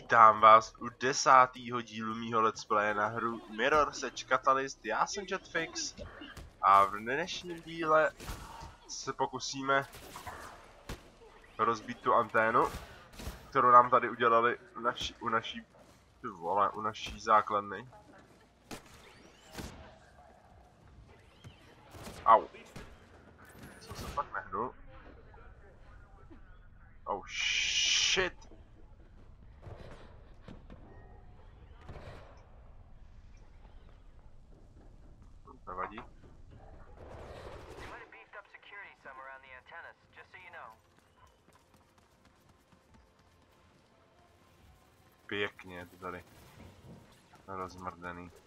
Vítám vás u 10. dílu mýho let's playe na hru Mirror's Edge Catalyst. Já jsem Jetfix a v dnešním díle se pokusíme rozbít tu anténu, kterou nám tady udělali u naší základny. Au. Co se pak nehnu? Oh shit. Nevadí. Pěkně je to tady rozmrdený.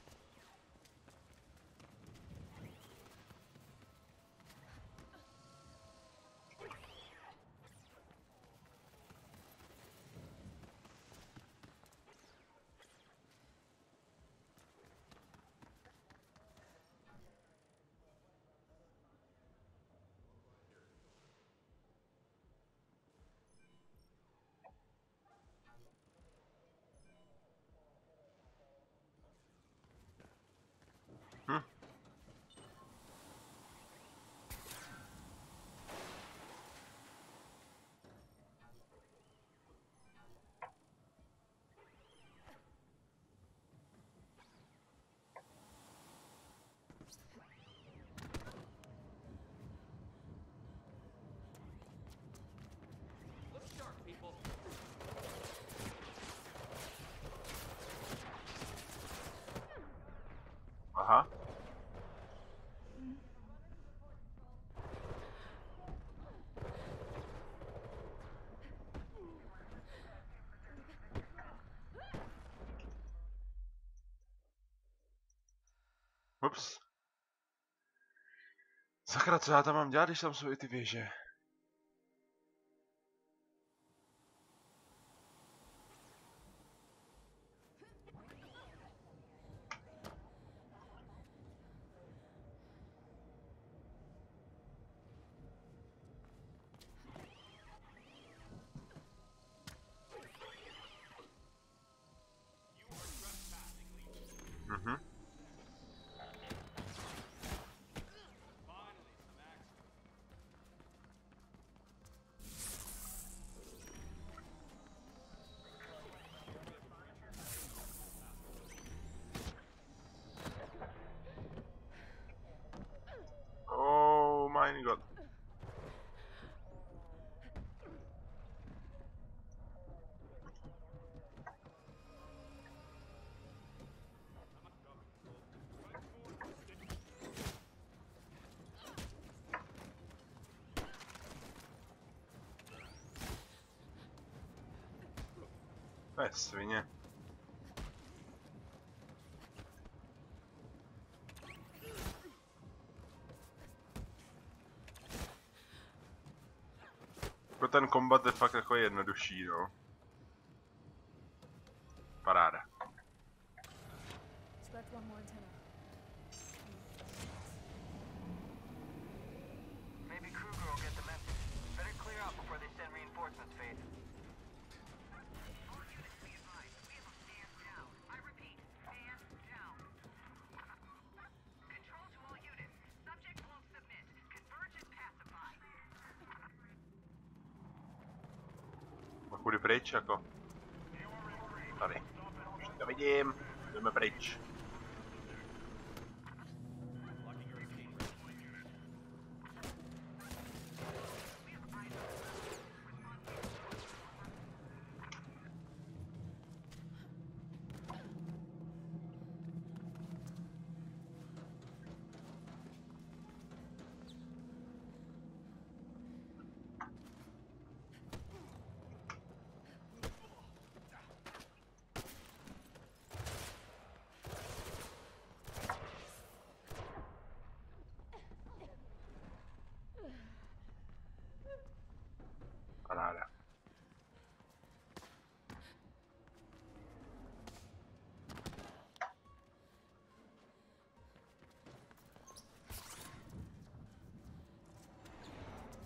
Aha. Ups. Sakra, co já tam mám dělat, když tam jsou i ty věže? Mhm. Oh my god. To je svině. Jako ten kombat je fakt jako jednodušší, no. Paráda. Kudy pryč, jako? Tady. Už to vidím. Jdeme pryč. Paráda.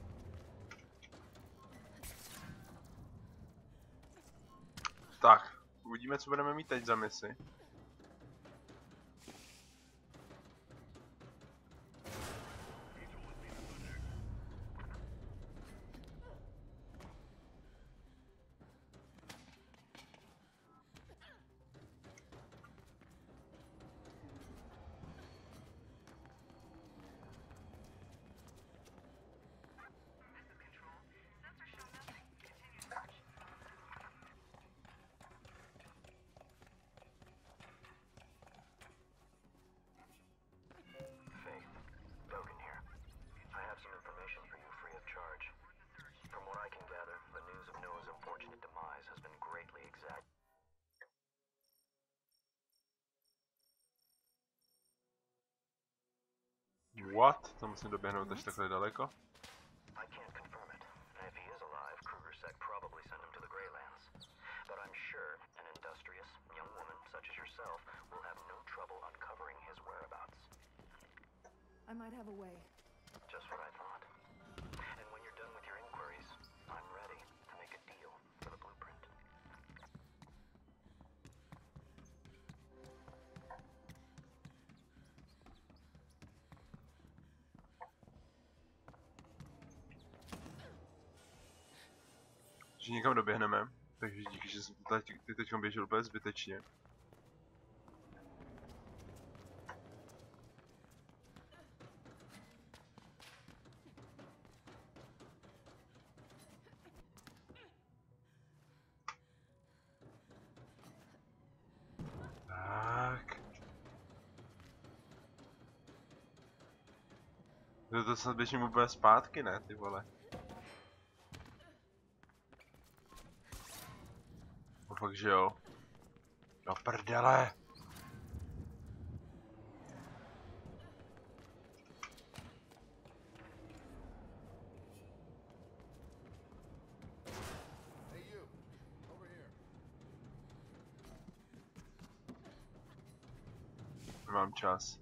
Tak, uvidíme, co budeme mít teď za misi. What? To musím doběhnout až takhle daleko? I can't confirm it. And if he is alive, Krugersec probably sent him to the Greylands. But I'm sure an industrious young woman such as yourself will have no trouble uncovering his whereabouts. I might have a way. Just what I thought. And when you're done with your inquiries, I'm ready to make a deal for the blueprint. Že někam doběhneme, takže díky, že jsem ty teď běžel úplně zbytečně. Tak. To snad běžím úplně zpátky, ne, ty vole. Fakt, že jo. No prdele. Nemám čas.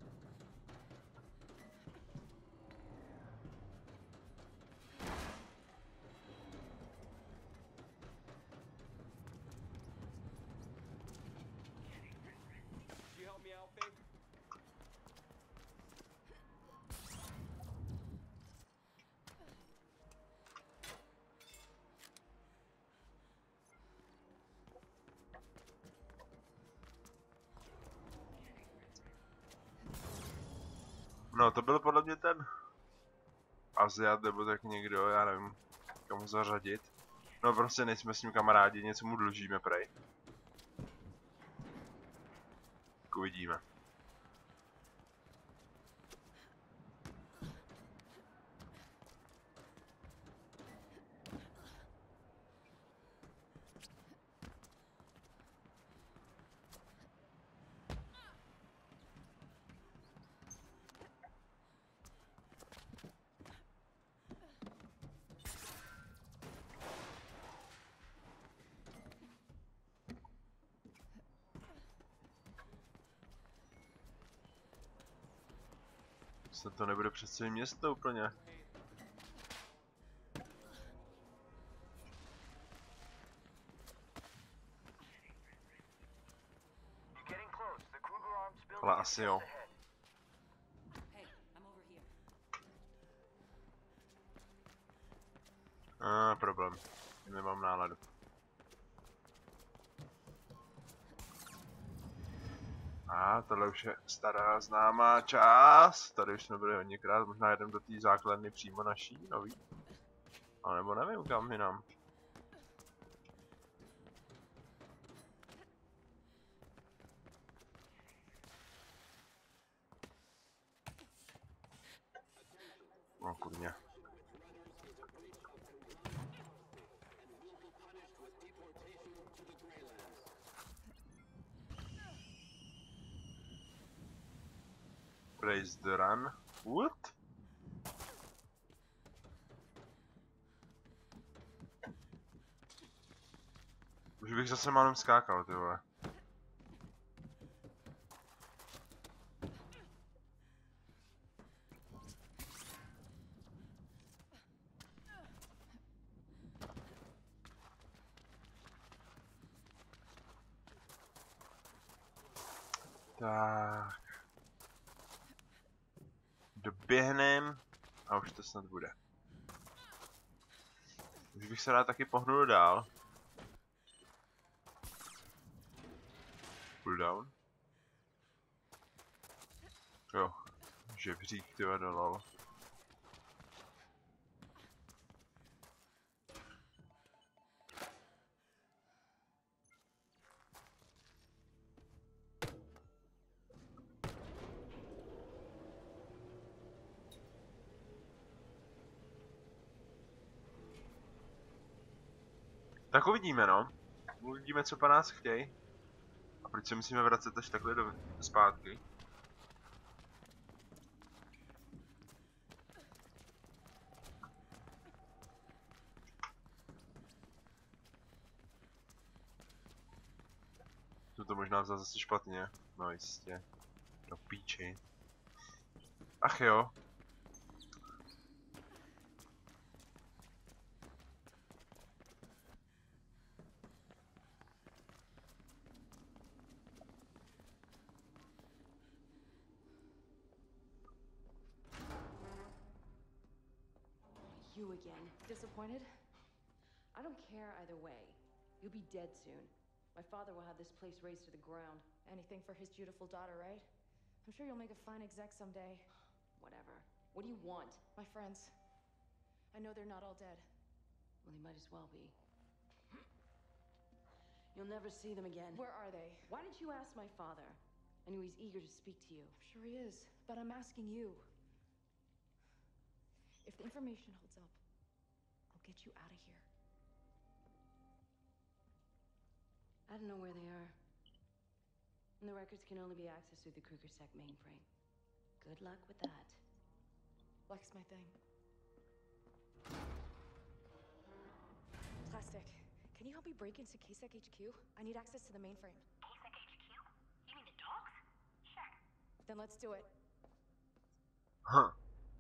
No, to byl podle mě ten Aziat, nebo tak někdo, já nevím, komu zařadit. No prostě nejsme s ním kamarádi, něco mu dlužíme, prej. Tak uvidíme. Se to nebude přes celé město úplně. Ale asi jo. Problém. Nemám náladu. Tohle už je stará známá část. Tady už jsme byli hodněkrát, možná jedem do té základny přímo naší, nový. A nebo nevím kam jinam. No kurně. Praise the run. What? Už bych zase málem skákal, ty vole. Tak. Doběhnem a už to snad bude. Už bych se rád taky pohnul dál. Cooldown. Jo, žebřík, ty vado, lol. Tak uvidíme, no. Uvidíme, co po nás chtějí. A proč se musíme vracet až takhle zpátky. To možná vzal zase špatně. No jistě. Do píči. Ach jo. You again. Disappointed? I don't care either way. You'll be dead soon. My father will have this place razed to the ground. Anything for his beautiful daughter, right? I'm sure you'll make a fine exec someday. Whatever. What do you want? My friends. I know they're not all dead. Well, they might as well be. You'll never see them again. Where are they? Why didn't you ask my father? I knew he's eager to speak to you. I'm sure he is, but I'm asking you. If the information holds up, I'll get you out of here. I don't know where they are. And the records can only be accessed through the KrugerSec mainframe. Good luck with that. Luck's my thing. Plastic, can you help me break into KSEC HQ? I need access to the mainframe. KSEC HQ? You mean the dogs? Sure. Then let's do it. Huh.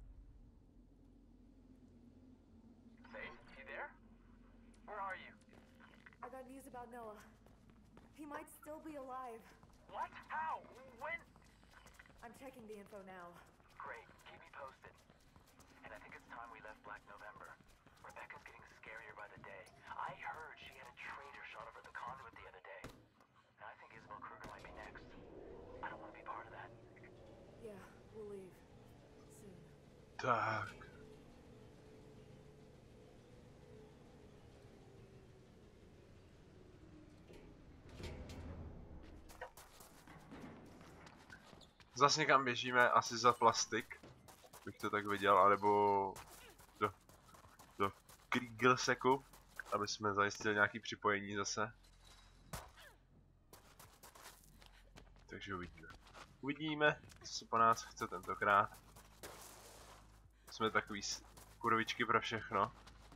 Where are you? I got news about Noah. He might still be alive. What? How? When? I'm checking the info now. Great. Keep me posted. And I think it's time we left Black November. Rebecca's getting scarier by the day. I heard she had a traitor shot over the conduit the other day. And I think Isabel Kruger might be next. I don't want to be part of that. Yeah, we'll leave. Soon. Tak. Zas někam běžíme, asi za plastik, bych to tak viděl, anebo do KrugerSecu, aby jsme zajistili nějaké připojení zase. Takže uvidíme. Uvidíme, co se po nás chce tentokrát. Jsme takový kurvičky pro všechno.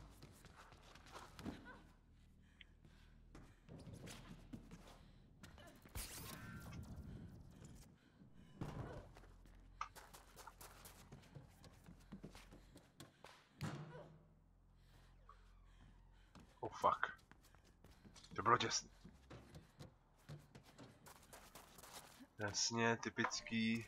Oh fuck. To bylo těsný. Jasně, typický.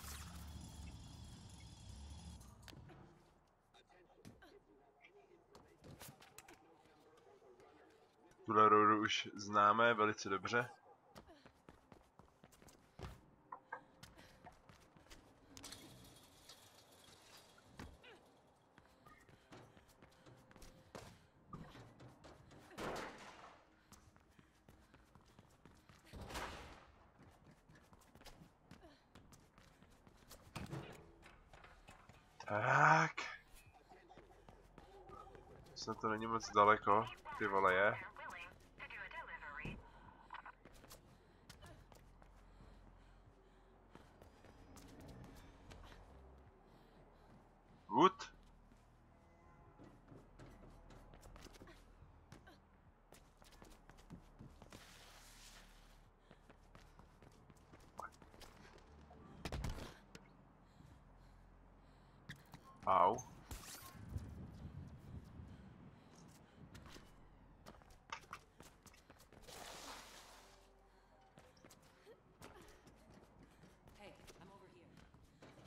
Tuhle rodu už známe velice dobře. Tak. Snad to není moc daleko, ty vole je. Wood? Au.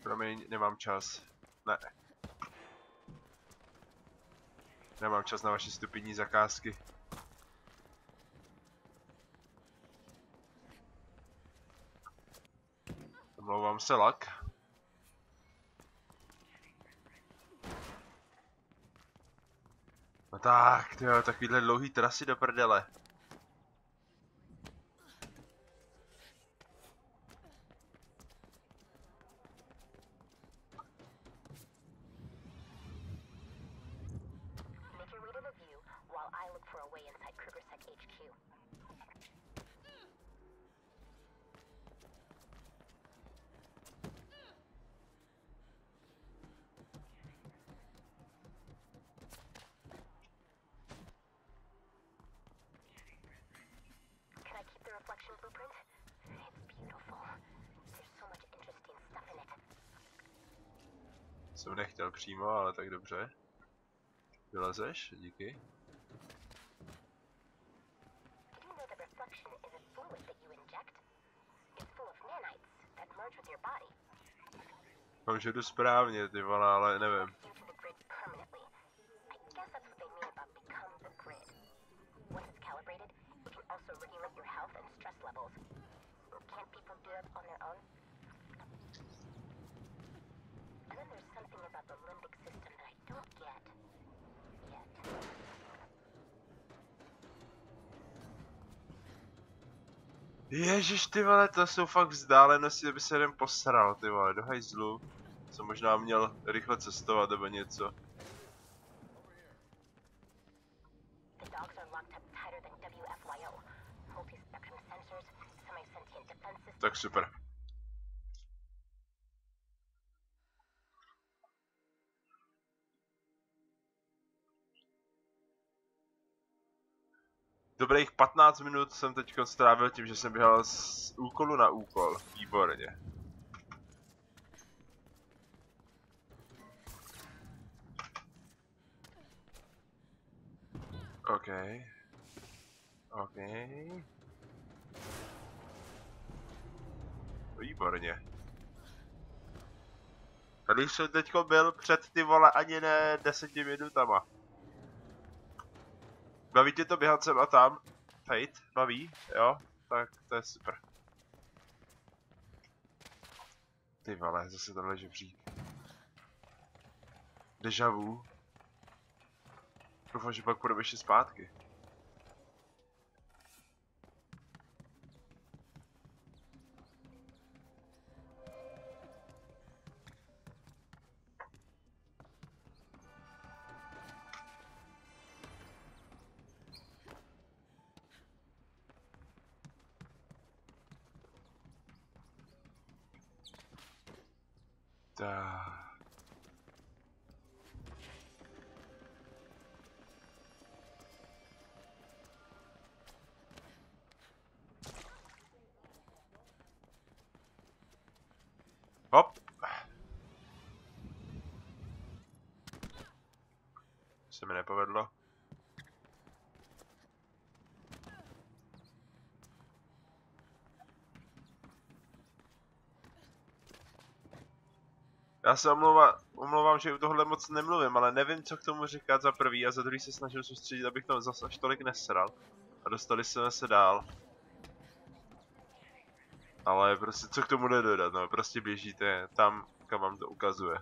Promiň, nemám čas. Ne. Nemám čas na vaše stupidní zakázky. Omlouvám se, lak. No tak, tyjo, takovýhle dlouhý trasy do prdele. Make your way to the view while I look for a way inside KrugerSec HQ. Can I keep the reflection blueprint? It's beautiful. There's so much interesting stuff in it. Jsem nechtěl přímo, ale tak dobře. Vylezeš? Díky. Did you know that reflection is a fluid that you inject? It's full of nanites that merge with your body. Mám, že jdu správně, ty vole, ale nevím. You to the grid permanently. I guess that's what they mean about become the grid. Once it's calibrated, it can also regulate your health and stress levels. Can't people do that on their own? And then there's something about the limbic system that I don't get yet. Ježiš, ty vole, to jsou fakt vzdálenosti, aby se jeden posral, ty vole, do hajzlu. Jsem možná měl rychle cestovat nebo něco. The dogs are locked up tighter than WFYO. Multi-spectrum sensors, semi-sentient defense systems. Tak super. Dobrých 15 minut jsem teď strávil tím, že jsem běhal z úkolu na úkol. Výborně. OK. OK. Výborně. Tady jsem teďko byl před ty vole ani ne 10 minutama. Baví tě to běhat sem a tam? Fate? Baví? Jo? Tak to je super. Ty vole, zase tohle žebřík. Deja vu. Doufám, že pak půjdeme ještě zpátky. Tak. Hop. Se mi nepovedlo. Já se omlouvám, že u tohle moc nemluvím, ale nevím, co k tomu říkat za prvý a za druhý se snažím soustředit, abych to zase až tolik nesral. A dostali jsme se dál. Ale prostě co k tomu jde dodat, no, prostě běžíte tam, kam vám to ukazuje.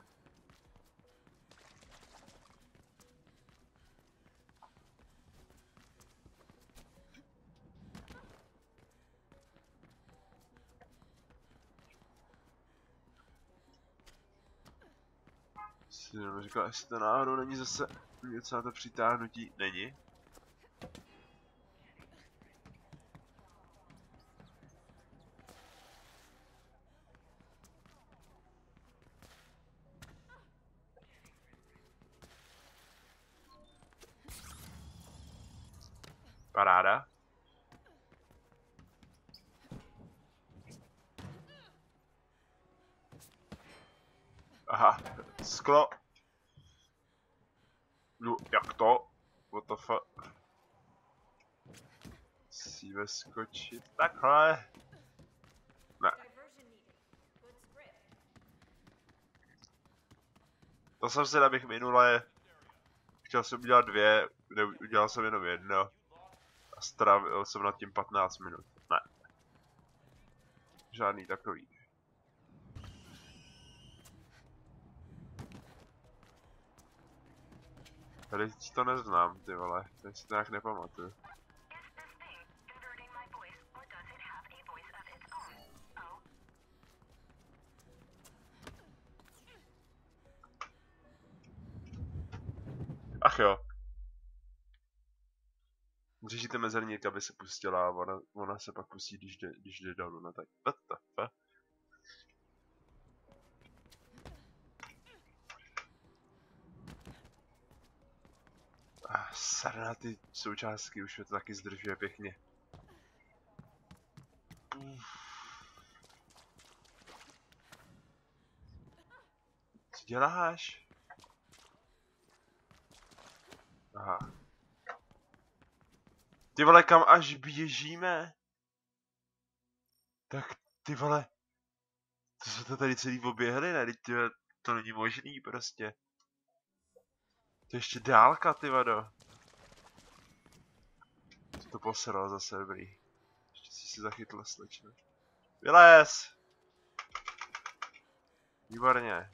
Si jenom říkal, jestli to náhodou není zase něco na to přitáhnutí. Není? Paráda. Aha, sklo. No, jak to? What the fuck? Musíme skočit takhle. Ne. To jsem si, abych minule chtěl jsem udělat 2, udělal jsem jenom 1 a strávil jsem nad tím 15 minut. Ne. Žádný takový. Tady to neznám, ty vole, teď si to nějak nepamatuju. Ach jo. Řešíte mezerník, aby se pustila a ona se pak pustí, když jde dolů, no tak what the fuck? Srna ty součástky, už mě to taky zdržuje pěkně. Co děláš? Aha. Ty vole, kam až běžíme? Tak ty vole, to se to tady celý oběhli, ne? To není možný prostě. To je ještě dálka, ty vado. To posral zase, dobrý. Ještě si zachytl slečna. Vylez! Výborně.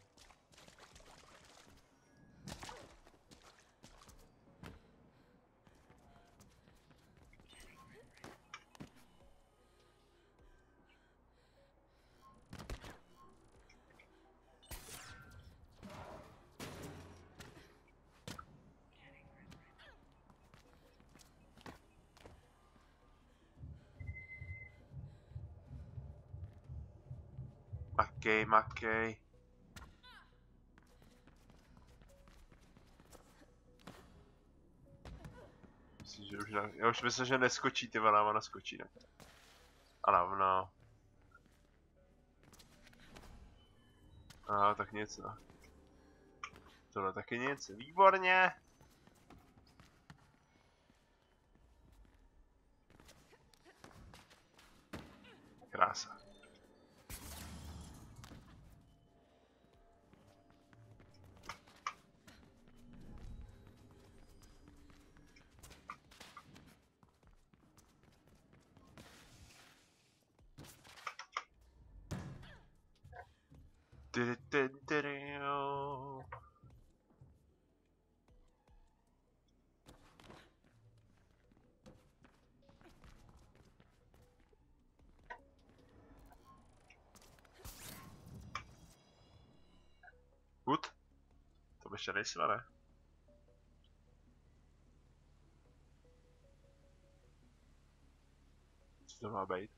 Makej. Myslím, že už já už myslím, že neskočí, ty vole, ona skočí, ne? Ano, no. Tak nic, no. Tohle taky nic, výborně! Krása. Hud? To by ještě nejsme, ne? Co to má být?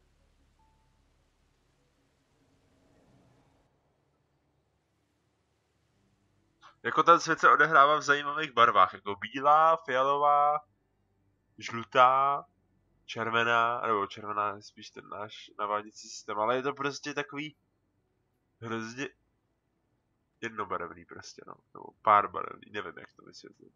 Jako ten svět se odehrává v zajímavých barvách, jako bílá, fialová, žlutá, červená, nebo červená je spíš ten náš naváděcí systém, ale je to prostě takový hrozně jednobarevný prostě, no, nebo pár barevný, nevím jak to vysvětlit.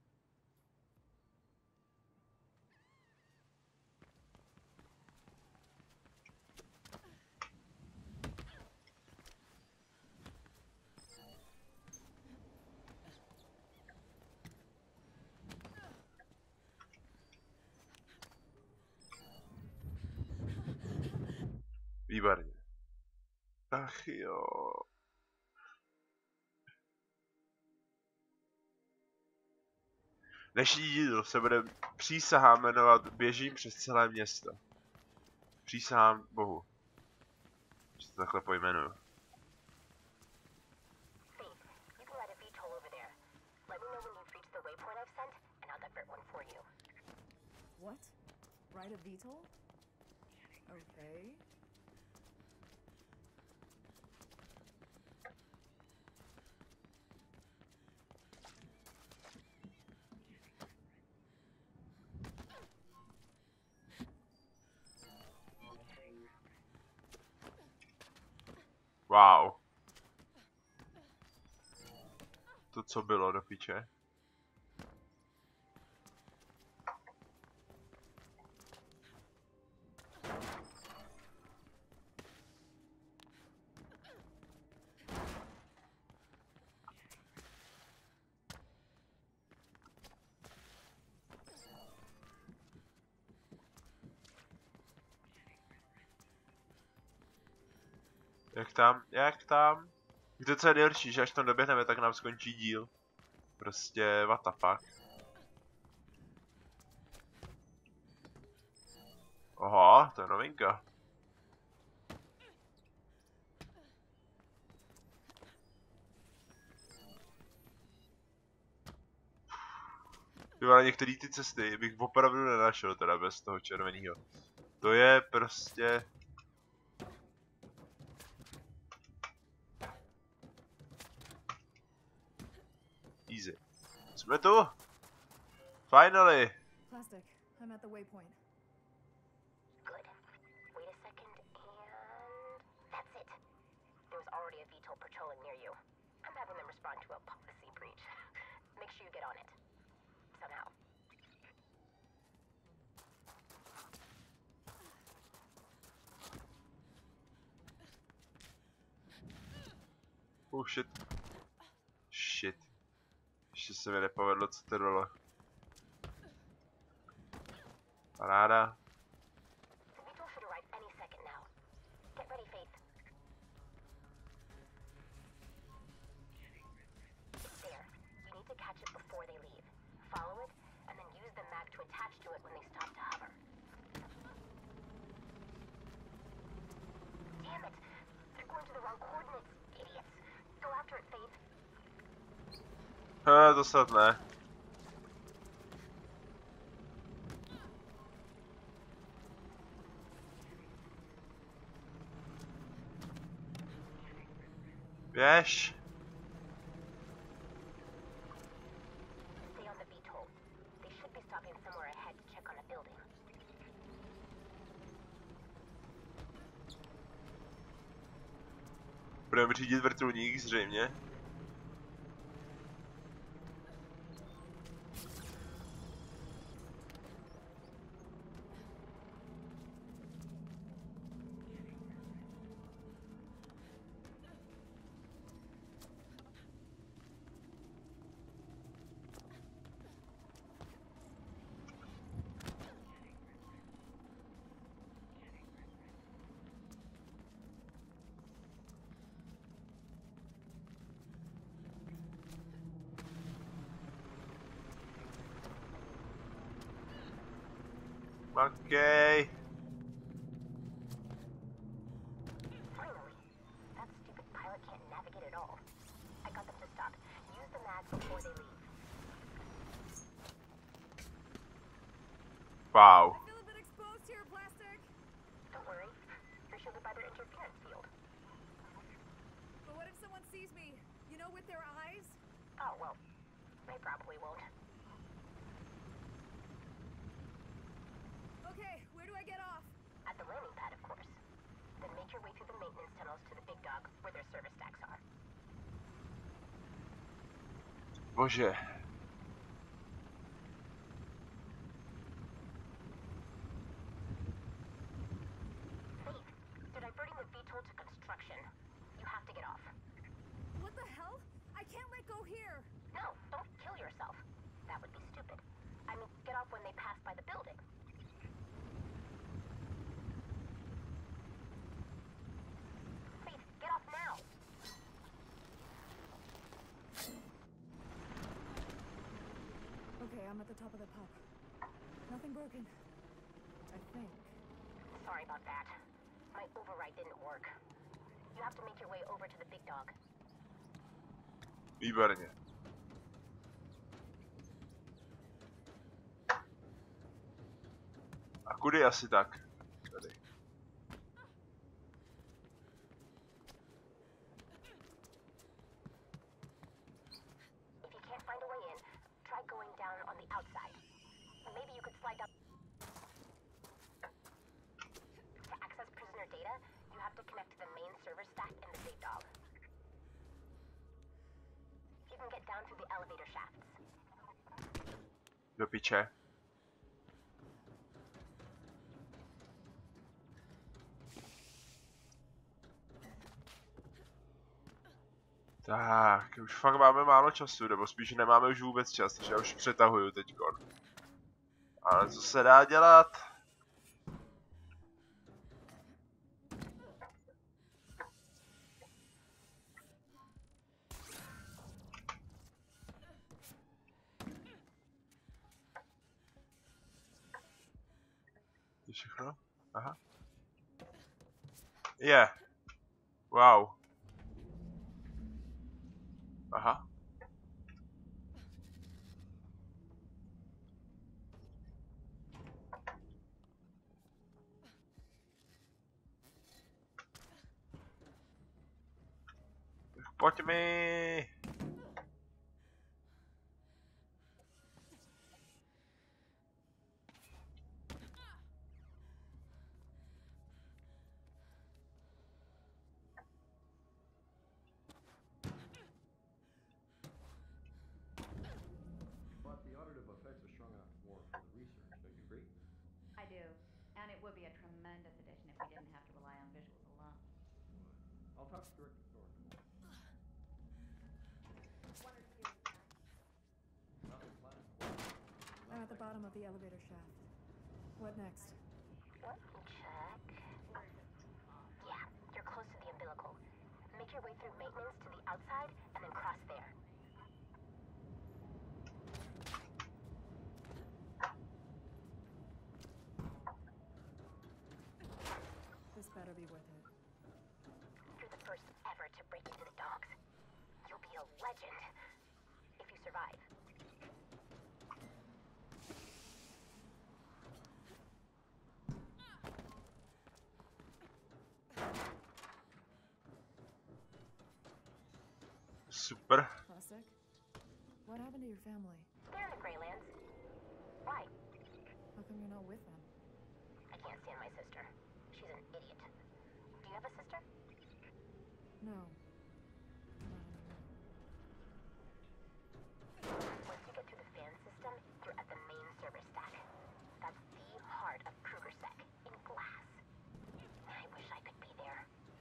Výborně. Ach jo. Dnešní díl se bude přísahám jmenovat Běžím přes celé město. Přísahám Bohu. Že to takhle pojmenuju. What? Ride a VTOL? Okay. Wow. To co bylo do piče? Jak tam? Jak tam? Víte, co je nejhorší, že až tam doběhneme, tak nám skončí díl. Prostě, what the fuck. Aha, to je novinka. Jo, ale některé ty cesty bych opravdu nenašel teda bez toho červeného. To je prostě... Easy. Jsme tu! Finally! Plastic, I'm at the waypoint. Good. Wait a second, and that's it. There was already a VTOL patrolling near you. I'm having them respond to a policy breach. Make sure you get on it. Somehow. Oh shit. Shit. Ještě se mi nepovedlo, co to dole. Paráda. The VTOL should arrive any second now. Get ready, Faith. It's there. You need to catch it before they leave. Follow it, and then use the mag to attach to it when they stop to hover. Damn it! They're going to the wrong coordinates, idiots. Go after it, Faith. To snad ne. Běž. Stay on the VTOL. They should be stopping somewhere ahead to check on a building. Budeme řídit vrtulník zřejmě. Okay. Finally. That stupid pilot can't navigate at all. I got them to stop. Use the mag before they leave. Wow. I feel a bit exposed here, Plastic. Don't worry. You're shielded by their interference field. But what if someone sees me? You know, with their eyes? Oh, well. They probably won't. Okay, where do I get off? At the landing pad, of course. Then make your way through the maintenance tunnels to the Big Dog, where their service stacks are. Bože. Faith, they're diverting the VTOL to construction. You have to get off. What the hell? I can't let go here. No, don't kill yourself. That would be stupid. I mean, get off when they pass by the building. Faith, get off now. Okay, I'm at the top of the pub. Nothing broken. I think. Sorry about that. My override didn't work. You have to make your way over to the Big Dog. Výborně. A kudy asi tak? Tady. If you can't find a way in, try going down on the outside. Maybe you could slide down. To access prisoner data, you have to connect to the main server stack in the Big Dog. You can get down through the elevator shafts. Do piče. Tak, už fakt máme málo času, nebo spíš nemáme už vůbec čas, takže já už přetahuju teďkon. Ale co se dá dělat? všechno? Aha. Je. Wow. Aha. Pojď mi. But the auditive effects are strong enough more for the research, don't you agree? I do. And it would be a tremendous addition if we didn't have to rely on visuals alone. I'll talk to Director Thornton. Nothing planned. I'm at the bottom of the elevator shaft. What next? Let me check. Yeah, you're close to the umbilical. Make your way through maintenance to the outside and then cross there. This better be worth it. You're the first ever to break into the dogs. You'll be a legend if you survive. Super. Plastic? What happened to your family? They're in the Greylands. Why? How come you're not with them? I can't stand my sister. She's an idiot. Do you have a sister? No. Not anymore. Once you get through the fan system, you're at the main server stack. That's the heart of KrugerSec, in glass. I wish I could be there.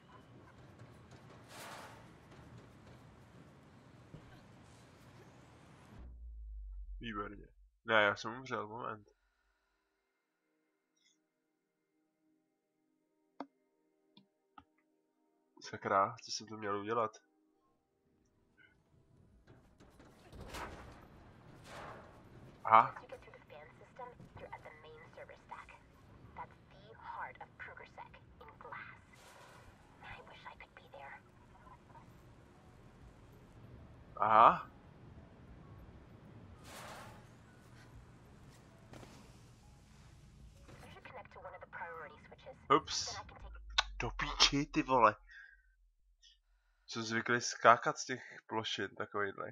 Výborně. Ne, já jsem umřel, moment. Sakra, co jsem to měl udělat? Aha, Once you get through the fan system, you're at the main server stack. That's the heart of KrugerSec, in glass. I wish I could be there. aha. You should connect to one of the priority switches. Ups. Then I can take Do píči, ty vole. Jsou zvyklí skákat z těch plošin takovýhle.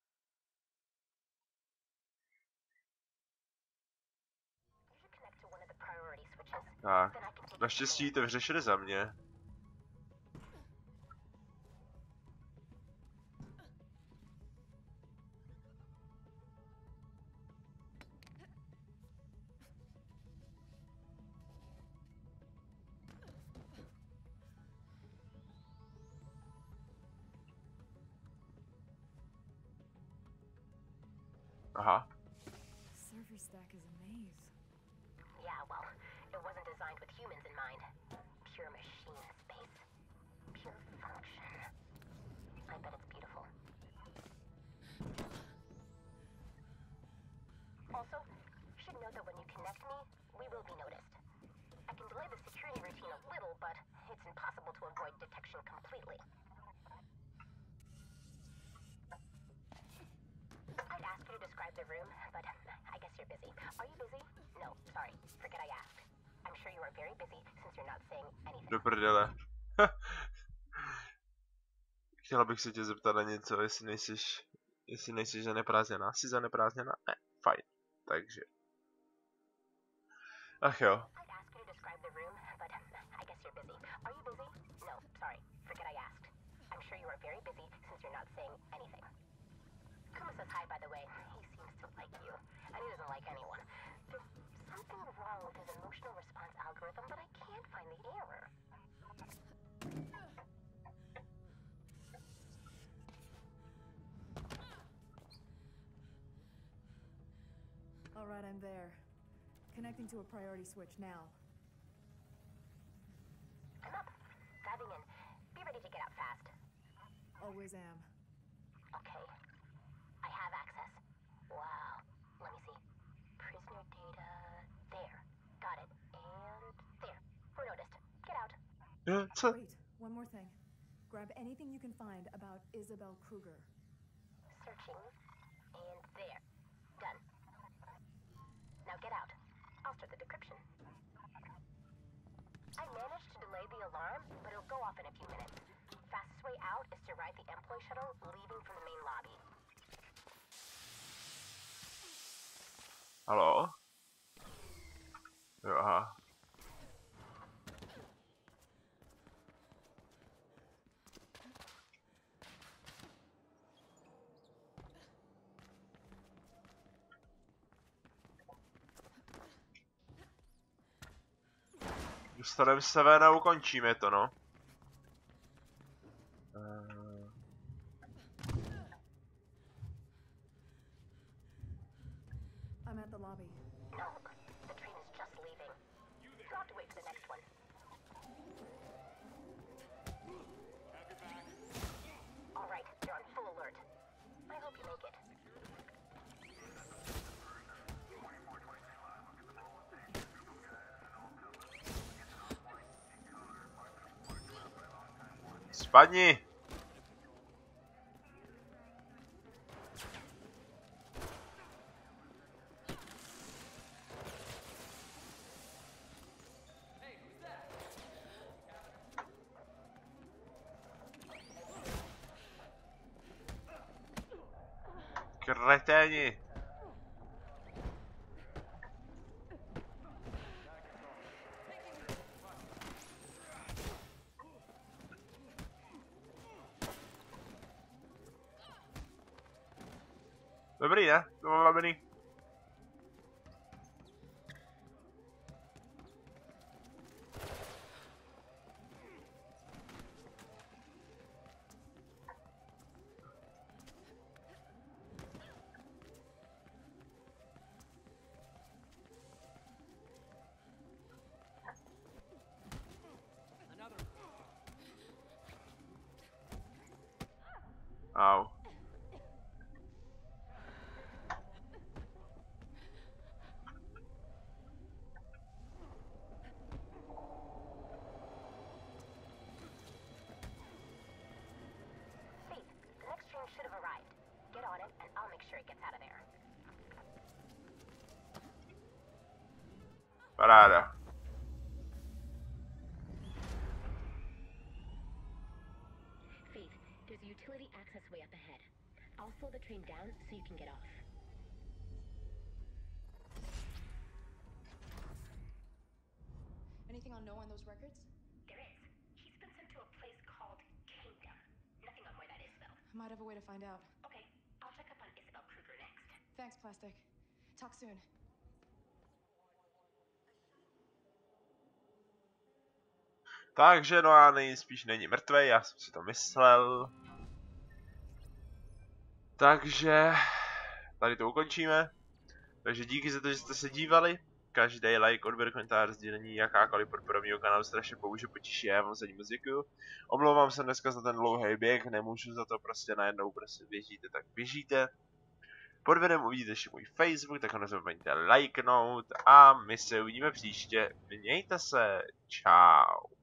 connect to one of the priority switches. Tak, Then I can take naštěstí to vyřešili za mě. Aha, Server stack is a maze. Yeah, well, it wasn't designed with humans in mind. Pure machine space. Pure function. I bet it's beautiful. Also, you should know that when you connect me, we will be noticed. I can delay the security routine a little, but it's impossible to avoid detection completely. I'd ask you to describe the room, but I guess you're busy. Are you busy? No, sorry. Forget I asked. I'm sure you are very busy since you're not saying anything. do prdele. Chtěla bych se tě zeptat na něco, jestli nejsi zaneprázdněná. Jsi zaneprázdněná? Ne, fajn. Takže. Ach jo. I'd ask you to describe the room, but I guess you're busy. Are you busy? No, sorry. Forget I asked. I'm sure you are very busy since you're not saying anything. Kuma says hi, by the way. He seems to like you, and he doesn't like anyone. There's something wrong with his emotional response algorithm, but I can't find the error. All right, I'm there. Connecting to a priority switch now. I'm up. Diving in. Be ready to get out fast. Always am. Okay. I have access. Wow. Let me see. Prisoner data. There. Got it. And Co? Wait, one more thing. Grab anything you can find about Isabel Kruger. Searching. And there. Done. Now get out. I'll start the decryption. I managed to delay the alarm, but it'll go off in a few minutes. Fastest way out is to ride the employee shuttle leaving from the main lobby. Halo? Jo, aha. Dostaneme se ven a ukončíme to, no. I'm at the lobby. No, the train is just leaving. You'll have to wait for the next one. All right, you're on full alert. I hope you make it. Spadni! Kreténi! Dobrý, ne? To bylo dobrý. Au. Faith, the next train should have arrived. Get on it, and I'll make sure it gets out of there. Paráda. Faith, there's a utility access way up ahead. I'll slow the train down so you can get off. Anything on Noah on those records? There is. He's been sent to a place called Kingdom. Nothing on where that is, though. I might have a way to find out. Okay, I'll check up on Isabel Kruger next. Thanks, Plastic. Talk soon. Takže Noah nejspíš není mrtvej, já jsem si to myslel. Takže tady to ukončíme. Takže díky za to, že jste se dívali. Každý like, odběr, komentář, sdílení, jakákoliv podpora mého kanálu strašně pomůže, potěší, já vám za ní moc děkuju. Omlouvám se dneska za ten dlouhý běh, nemůžu za to, prostě najednou prostě běžíte, tak běžíte. Pod videem uvidíte ještě můj Facebook, tak ho nezapomeňte lajknout a my se uvidíme příště. Mějte se, čau.